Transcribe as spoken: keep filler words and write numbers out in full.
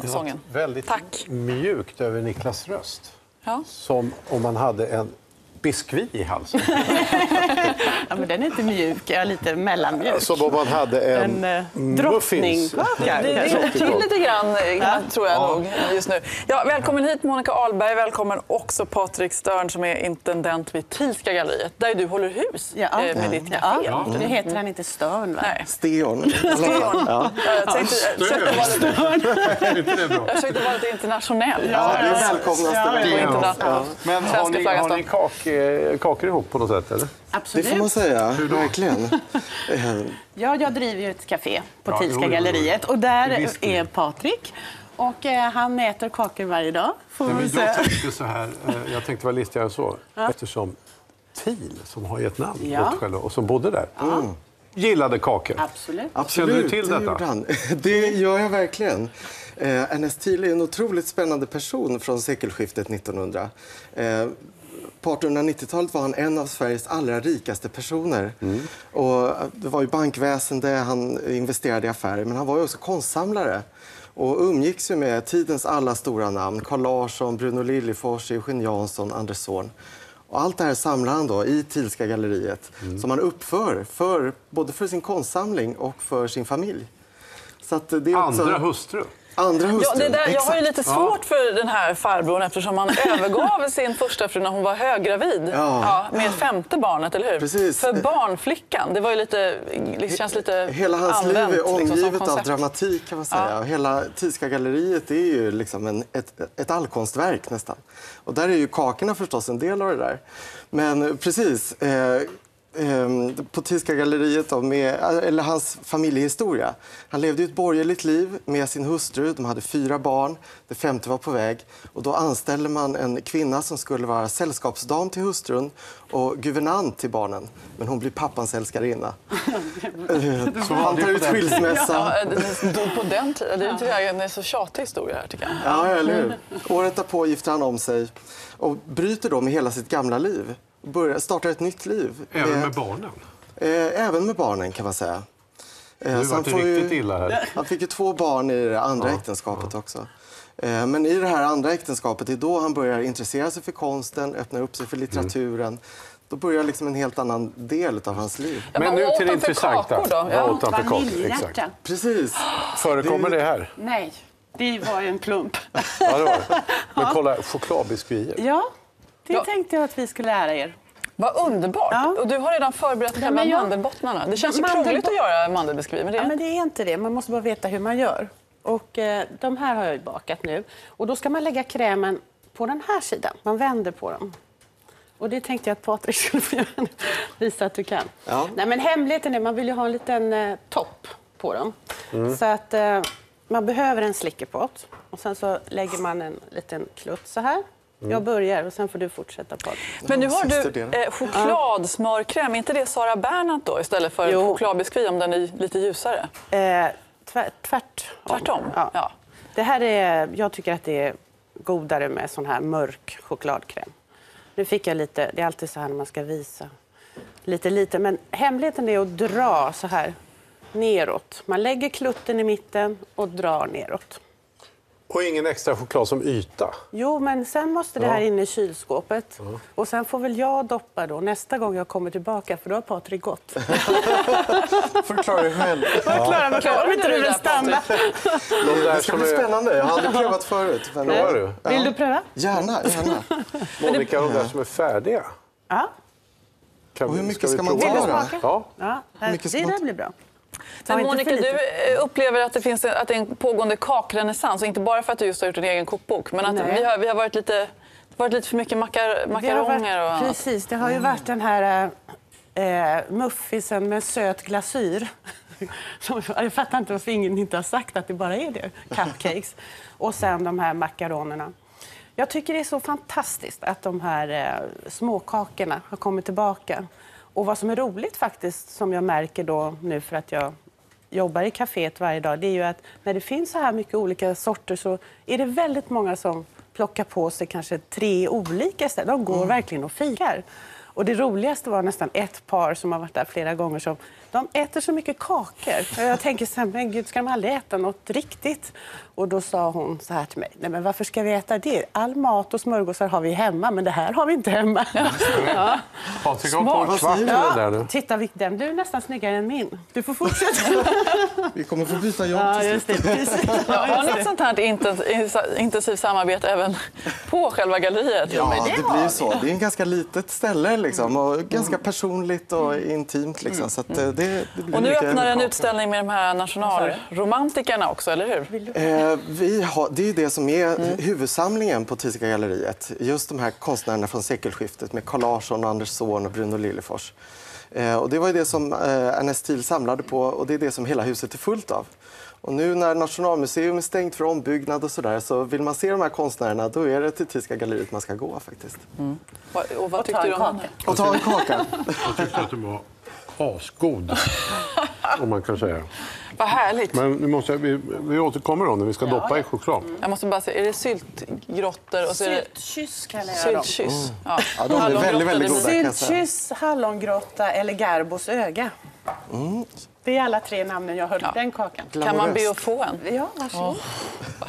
sången. Väldigt Tack. mjukt över Niklas röst. Ja. Som om man hade en biskvi i halsen. Ja, men den är inte mjuk, jag är lite mellanmjuk. Som om man hade en, en uh, muffins. drottningkaka. Det ringer till lite grann, ja. tror jag Ja. nog, just nu. Ja, välkommen hit Monica Ahlberg, välkommen också Patrik Störn som är intendent vid Thielska galleriet, där du håller hus ja. eh, med ditt café. Ja. Nu heter han inte Störn, va? Nej. Steon. Steon. Ja. Jag tänkte, jag försökte vara lite, jag försökte vara lite internationell. Ja, det är välkomna. Ja, ja. Ja. Men har ni, har ni kak, kakor ihop på något sätt, eller? Absolut. Det får man säga, verkligen. Ja, jag driver ju ett café på Ja, Thielska jo, jo, jo. galleriet. Och där Visst. är Patrik. Och eh, han äter kakor varje dag. Får Nej, vi men säga. jag tänkte så här, eh, jag tänkte vara listigare så. Ja. Eftersom Thiel, som har gett namn Ja. åt själva, och som bodde där, mm. gillade kakor. Absolut. Absolut, Känner du till det detta? gjorde han. Det gör jag verkligen. Eh, Ernest Thiel är en otroligt spännande person från sekelskiftet nittonhundra. Eh, På artonhundranittiotalet var han en av Sveriges allra rikaste personer. Mm. Och det var ju bankväsende, han investerade i affärer, men han var ju också konstsamlare. Och umgicks ju med tidens alla stora namn. Carl Larsson, Bruno Liljefors, Eugen Jansson, Anders Zorn. Och allt det här samlar han då i Thielska galleriet. Mm. Som han uppför, för, både för sin konstsamling och för sin familj. Så att det är också... Andra hustru. Andra Ja, hustrun, det där, jag har ju exakt. lite svårt för den här farbrorn eftersom han övergav sin första fru när hon var höggravid. Ja. Ja, med femte barnet, eller hur? Precis. För barnflickan, det var ju lite, det känns lite Hela hans använt, liv är liksom, som omgivet av koncept. dramatik, kan man säga. Ja. Och hela Thielska galleriet är ju liksom en, ett, ett allkonstverk nästan. Och där är ju kakorna förstås en del av det där. Men precis... Eh, på Thielska galleriet då, med, eller hans familjehistoria. Han levde ett borgerligt liv med sin hustru. De hade fyra barn. Det femte var på väg. Och då anställde man en kvinna som skulle vara sällskapsdam till hustrun och guvernant till barnen. Men hon blir pappans älskarinna. Han tar ut skilsmässa. Ja, det- på den tiden. Det är, inte det, här, det är så tjatig historia här, tycker jag. Ja, eller hur? Året därpå gifter han om sig och bryter då med hela sitt gamla liv. Börjar, startar ett nytt liv. Även Eh, med barnen. Eh, även med barnen, kan man säga. Eh, Det har så han varit får ju- riktigt illa här. Han fick ju två barn i det andra Ja, äktenskapet också. Eh, men i det här andra äktenskapet, det är då han börjar intressera sig för konsten, öppna upp sig för litteraturen. Då börjar liksom en helt annan del av hans liv. Ja, Men vad nu åt till det han för intressanta. kakor då? Vad Ja. åt han för kakor? Vaniljhjärta. Exakt. Precis. Förekommer Det är det ju- här? Nej, det var ju en plump. Ja, det var det. Men kolla, chokladbiskvier. Ja, det Ja. tänkte jag att vi skulle lära er. Vad underbart! Ja. Och du har redan förberett Ja, själva men jag- mandelbottnarna. Det känns ju Mandelbott- krångligt att göra mandelbiskvi, men det Ja, är... men det är inte det. Man måste bara veta hur man gör. Och eh, de här har jag ju bakat nu. Och då ska man lägga krämen på den här sidan. Man vänder på dem. Och det tänkte jag att Patrik skulle få göra nu. Visa att du kan. Ja. Nej, men hemligheten är att man vill ju ha en liten eh, topp på dem. Så att eh, man behöver en slickerpott. Och sen så lägger man en liten klutt så här. Jag börjar och sen får du fortsätta, Patrik. Men nu har Syster, du det. eh, chokladsmörkräm. Är inte det Sara Bernhardt då istället för Jo. chokladbiskvi om den är lite ljusare? Eh, tvärt, tvärt Tvärtom? Ja. Ja. Det här är, jag tycker att det är godare med sån här mörk chokladkräm. Nu fick jag lite, det är alltid så här när man ska visa. Lite, lite. Men hemligheten är att dra så här neråt. Man lägger klutten i mitten och drar neråt. Och ingen extra choklad som yta. Jo, men sen måste det här in i kylskåpet. Och sen får väl jag doppa då nästa gång jag kommer tillbaka, för då har Patrik gått. Förklara dig själv. Vad klarar man? Klarar inte du det vill där, stanna? De där Det ska som bli är... spännande. Jag har aldrig prövat förut. Men... Provar du? Vill du pröva? Gärna, gärna. Monica, de där som är färdiga. Ja. Kan Och hur vi- mycket vi ska man prova ta dem? då? Ja. Ja, Hur mycket ska det man- där blir bra. Ta Men inte Monica, för lite. du eh, upplever att det, finns en, att det är en pågående kakrenässans. Och inte bara för att du just har gjort en egen kokbok. Men att Nej. vi har, vi har varit lite, varit lite för mycket makar, Det har makaronger och varit, annat. precis, det har ju varit den här eh, muffisen med söt glasyr. Som- Jag fattar inte varför ingen inte har sagt att det bara är det. Cupcakes. Och sen de här makaronerna. Jag tycker det är så fantastiskt att de här eh, småkakorna har kommit tillbaka. Och vad som är roligt faktiskt, som jag märker då nu för att jag jobbar i kaféet varje dag, det är ju att när det finns så här mycket olika sorter så är det väldigt många som plockar på sig kanske tre olika istället. De går verkligen och fikar. Och det roligaste var nästan ett par som har varit där flera gånger som de äter så mycket kakor. Och jag tänker så här, men gud, ska de aldrig äta något riktigt? Och då sa hon så här till mig, nej men varför ska vi äta det? All mat och smörgåsar har vi hemma, men det här har vi inte hemma. Ja. Patrik har på en kvart med det där nu. Titta vilken, du är nästan snyggare än min. Du får fortsätta. Vi kommer få byta jobb Ja, till just slut. det, precis. Ja, har ni ett sånt här intens- intensivt samarbete även på själva galleriet? Ja, men det det har blir vi. så. Det är en ganska litet ställe liksom, och ganska personligt och intimt. Liksom, så att, eh, det, det blir Och nu mycket öppnar en kakor. utställning med de här nationalromantikerna också, eller hur? Eh, vi har, det är ju det som är huvudsamlingen på Thiska galleriet. Just de här konstnärerna från sekelskiftet med Carl Larsson, Anders Zorn och Bruno Lilliefors. Eh, och det var ju det som eh, Ernest Thiel samlade på och det är det som hela huset är fullt av. Och nu när Nationalmuseum är stängt för ombyggnad och sådär så vill man se de här konstnärerna, då är det till Thiska galleriet man ska gå faktiskt. Mm. Och vad Och ta tyckte du en om kaka. den? Och ta en kaka. Jag tyckte att den var asgod, om man kan säga. Vad härligt. Men nu måste jag, vi, vi återkommer då när vi ska doppa i choklad. Jag måste bara säga, är det syltgrottor och så är det Syltkyss kallar jag dem. syltkyss? Ja. Ja, de är Hallongrottor, väldigt, väldigt det- goda. kan jag säga. Syltkyss, hallongrotta eller Garbos öga. Det är alla tre namnen jag har hört Ja. den kakan. Kan man be att få en? Ja, varsågod.